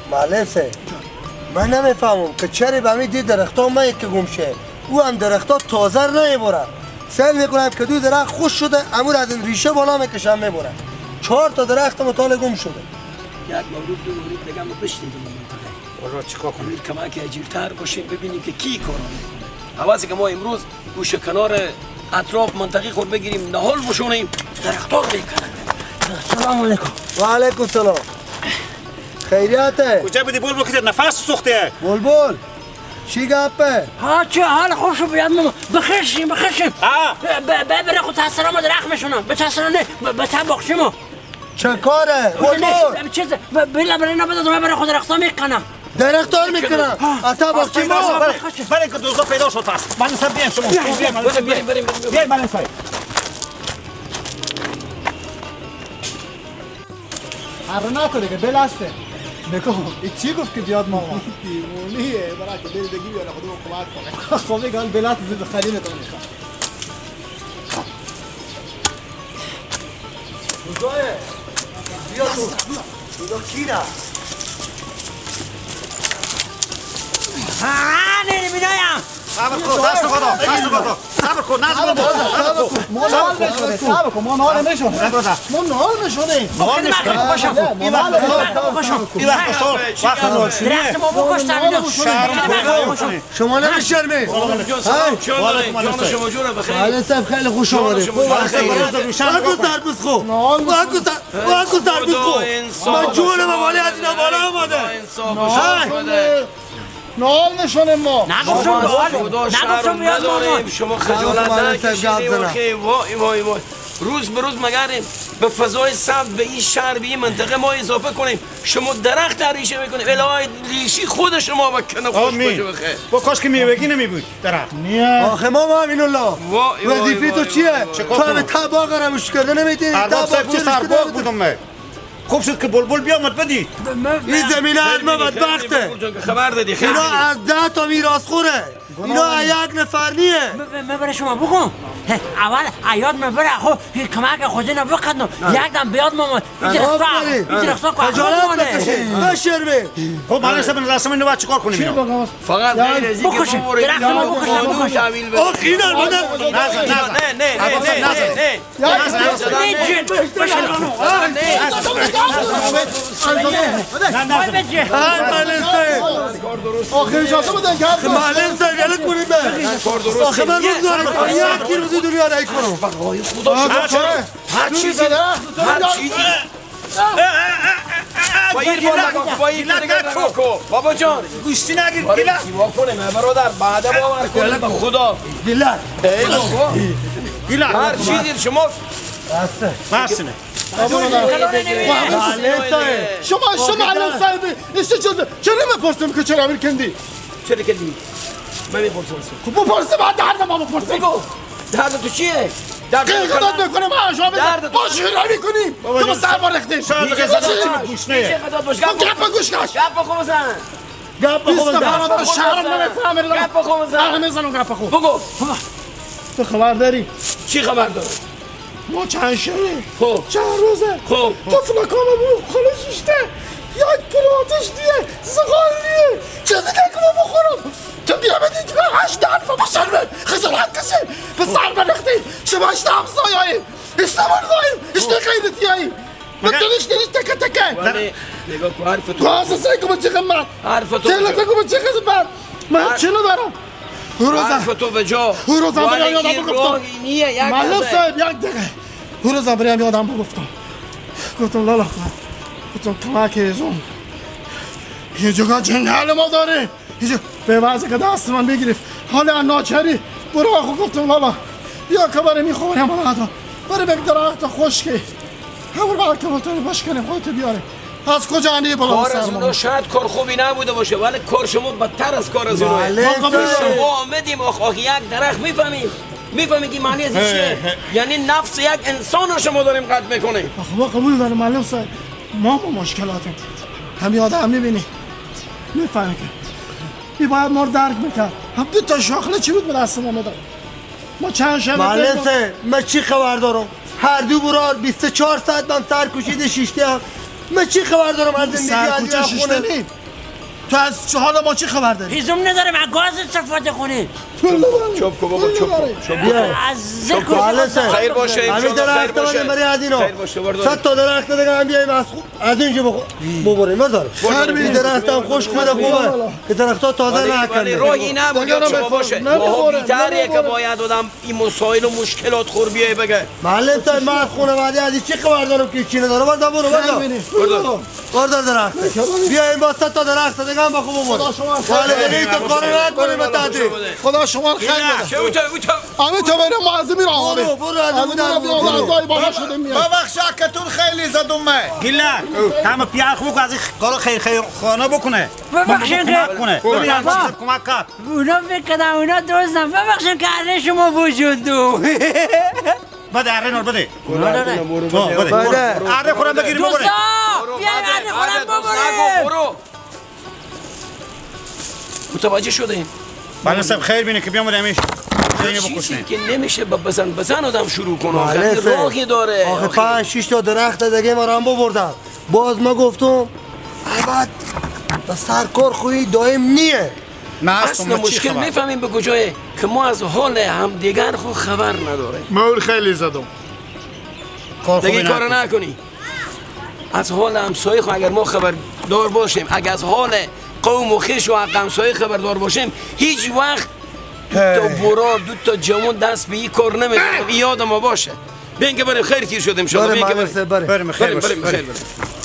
معلم سه من نمیفهمم که چرا به همین درختان ما یک گم شه او هم درختان تازه نمیبره سعی میکنم که دو درخت خوش شده امور از این ریشه بالا میکشم میبره 4 تا درخت مطال گم شده یک مورد دو مورد بگم و بشنید والا چیکار کنیم کمک اجیرتر باشیم ببینیم که کی کار میکنه حواسی که ما امروز گوشه کنار اطراف منطقه خود بگیریم نهال بشونیم درختار میکنن سلام علیکم و علیکم سلام خیریته کجا بدی بلبل که نفس سوخته بلبل چی گپه ها چه حال خوشو بیاد ماما بخشیم ببره خود تحصیلامو درخت میشونم به تحصیلام نه به تباخشیمو چه کاره بلبل چیز بلا بلا نباید بره خود درختا میکنم درختار میکنم اتا باخچه ما برای که دوزا پیدا شد پس من سر بیایم شما بیایم من سر حرف نکنه که بلسته نکو این چی گفت که بیاد ماما دیوونیه برای که دل بگی بیاره خودمون کمک کنه خب میگن بلست زید خلیمتون میخواد بزایه بیا تو بیا کیره نمیدایم صبر کن دست خدا صبر کن ما نهار نمیشونه ما نهار میشونه این وقت درخت ما بکشتن شما نمیشرمی جان شما جونه بخیر معلم صاحب خیلی خوش آمده واگو تربوز خو واگو تربوز خو من جون موالی از اینا بالا آمده نهار میشونه ما نگفتم بیاد ماما شما خجالت نکشید وای روز به روز مگریم به فضای سبز به این شهر به این منطقه ما اضافه کنیم شما درخت در ریشه میکنیم الهی ریشی خود شما بکنه خوش باشه بخیر با کاش که میوگی نمیبود درخت آخه ما امین الله وظیفه تو چیه تو همه تباق رموش کرده نمیدی تباق چه سرباق بودم من خوب شد که بلبل بیامد بدید این زمینه از ما بدبخته خبر دادی خیلی اینا از 10 تا میراث خوره اینا یک نفر نیه مبره شما بکن اول عیاد مبره خب کمک خودینو بقدم یک دم بیاد ماما این درختا که خجالت بکشید نشرمی خب معلم صاحب نظرسم اینو باید چیکار کنیم فقط غیر از اینکه درخت ما بکشن آخ این المانه آخه اجازه بدن که معلم صاحب یلت کنید به آخه من بگذارم یک روزی دنیا رای کنم هر چیزی بابا جان گوشتی نگیر گیلا ایوا کنه برادر بعد باور کنه به خدا گیلا هر چیزی شما بسنه شما معلم صاحب چرا نمیپرسیم که چرا امیر کندی چرا کردی من میپرسم خب بپرسیم بعد درد ما بپرسیم بگو درد تو چیه درد قیقداد میکنیم شما بزن باش هیرانی کنیم تو سر بارختیم شاید که زدن گوش نه قیقداد باش گپ گوش کش گپ خوب بزن گپ خوب بزن شهرم نمیفهمه گپ خوب بزن میزنم گپ خوب بگو تو خبر داری چی خبر داری ما چند شبه خب چند روزه خب تو فلکام بود خلوششته 1 کیلو آتش دیه زغال دیه چه دیگه که ما بخورم تو بیا بدید که 8 حرفا بشرمه خجالت کسی به سر بنختی شما اشته همسایاییم اشته مرداییم اشته غیرتیاییم و دلش تکه تکه نگاه کن حرف تو اساسه که با چه قیمت حرف تو تلته که با چه قیمت من چه ندارم حرف تو به جا او روزا برای یادم بگفتم معلم صاحب یک دقیقه او روزا برای یادم بگفتم گفتم لالا کن گفتم کمک ازم یه جگه جنگل ما داره به وضع که دست من بگیرف حالا ناچری برو آخو گفتم لالا بیا که برای میخواریم بالا برای بگی درخت خشکی همون باید که بطوری باش کنیم خودت بیاره از کجا انی بالا کار از اونا شاید کار خوبی نبوده باشه ولی کار شما بدتر از کار از اوناه شما آمدیم آخ یک درخت میفهمیم که معنی از این چیه یعنی نفس یک انسان رو شما داریم قطع میکنیم آخه ما قبول داریم معلم صاحب ما مشکلاتیم همین آدم میبینی میفهمی که این باید ما رو درک میکرد هم 2 تا شاخله چی بود به دست ما میداد ما چند شب معلم صاحب من چی خبر دارم هر دو برار 24 ساعت من سر کشید شیشته هم من چی خبر دارم از زندگی سرکوچه علی خونه؟ شیشتنی تو از حال ما چی خبر داری؟ هیزم ندارم از گاز استفاده کنید چوب کو بابا چوب بیا از ذکر خیر باشه همین درخت بده برای از اینا خیر باشه بردار 100 تا درخت دیگه هم بیاییم از اینجا ببریم بردار این درخت هم خشک بده خوبه که درخت‌ها تازه ولی نکنه راهی نبود شما باشه ما بی‌تریه که باید آدم این مسائل و مشکلات خور بیای بگه معلم تا من از خانواده از چی خبر دارم که چی نداره بردار بردار درخت بیاییم با 100 تا درخت دیگه هم بخوب ببریم ولی دیگه تو کار نکنیم تاتی خدا شما رو خیر بده چه همین تو بریم معظمی را آره برو از بالا شده میاد ببخشا که تو خیلی زدم گله تمام پیار خوب از کارو خیر خانه بکنه ببخشید که ببین کمک کرد اونا فکر کردم اونا دوستم ببخشید که علی شما وجود دو بده اره نور بده بده اره خورم بگیریم ببره دوستا بیاین علی خورم ببریم برو متوجه شده بله صاحب خیر بینه که بیام بودیمش چیزی که نمیشه بزن آدم شروع کنه معلفه. راهی داره آخه 5 6 تا درخت دیگه ما هم ببردم باز ما گفتم بعد سرکار خوی دائم نیه نه اصلا مشکل میفهمیم به کجایه که ما از حال همدیگر خود خبر نداره مول خیلی زدم دیگه کار نکنی از حال همسایه خود اگر ما خبر دار باشیم اگر از حال قوم و خیش و همسایه خبردار باشیم هیچ وقت دو تا برا دو تا جوان دست به این کار نمیزنم این یاد ما باشه بین که بریم خیر تیر شدیم شما بریم بریم خیر باشه بریم